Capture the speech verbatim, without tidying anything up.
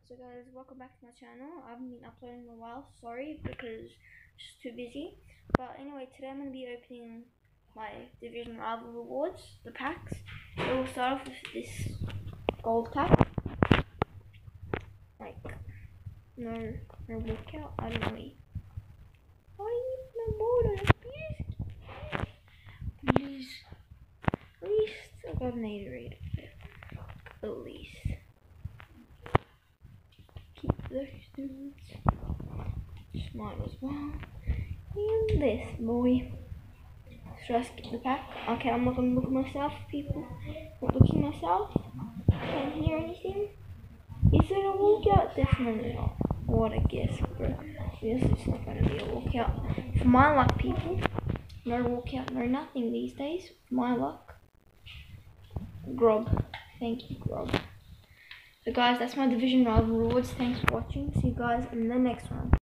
So guys, welcome back to my channel. I haven't been uploading in a while, sorry, because just too busy. But anyway, today I'm going to be opening my Division Rival rewards, the packs. So we'll start off with this gold pack. Like, no, no walkout, I don't know. Why no border, please? Please. At least I got an Gatorade. At least. Keep those dudes. Just might as well. And this boy. Should I skip the pack? Okay, I'm not gonna look at myself, people. Not looking at myself. Can't hear anything. Is it a walkout? Definitely not. What a guess, bro. Yes, it's not gonna be a walkout. For my luck, people. No walkout, no nothing these days. For my luck. Grob. Thank you, Grob. So guys, that's my Division Rival rewards. Thanks for watching. See you guys in the next one.